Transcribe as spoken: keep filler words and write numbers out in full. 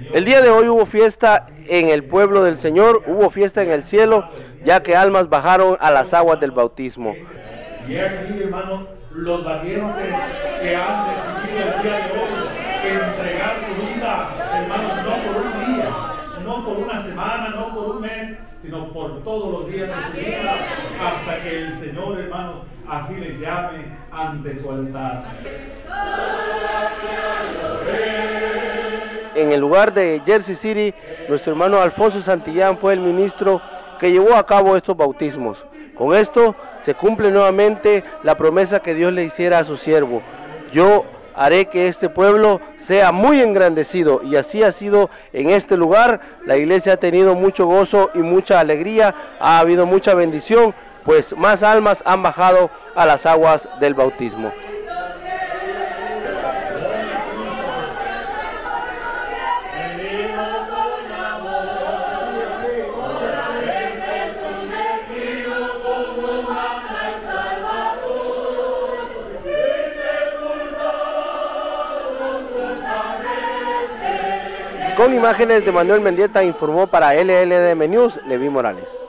El día de hoy hubo fiesta en el pueblo del Señor, hubo fiesta en el cielo, ya que almas bajaron a las aguas del bautismo. Y aquí, hermanos, los valientes que han decidido el día de hoy entregar su vida, hermanos, no por un día, no por una semana, no por un mes, sino por todos los días de su vida, hasta que el Señor, hermanos, así les llame ante su altar. En el lugar de Jersey City, nuestro hermano Alfonso Santillán fue el ministro que llevó a cabo estos bautismos. Con esto se cumple nuevamente la promesa que Dios le hiciera a su siervo. Yo haré que este pueblo sea muy engrandecido, y así ha sido en este lugar. La iglesia ha tenido mucho gozo y mucha alegría, ha habido mucha bendición, pues más almas han bajado a las aguas del bautismo. Con imágenes de Manuel Mendieta informó para L L D M News, Levi Morales.